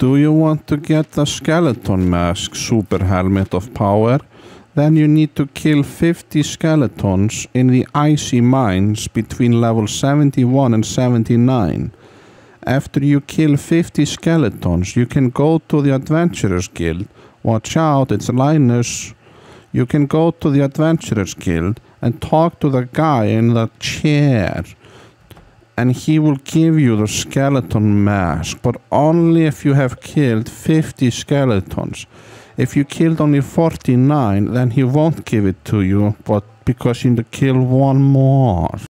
Do you want to get the skeleton mask super helmet of power? Then you need to kill 50 skeletons in the icy mines between level 71 and 79. After you kill 50 skeletons, you can go to the Adventurers Guild. Watch out, it's Linus. You can go to the Adventurers Guild and talk to the guy in the chair. And he will give you the skeleton mask, but only if you have killed 50 skeletons. If you killed only 49, then he won't give it to you, but because you need to kill one more.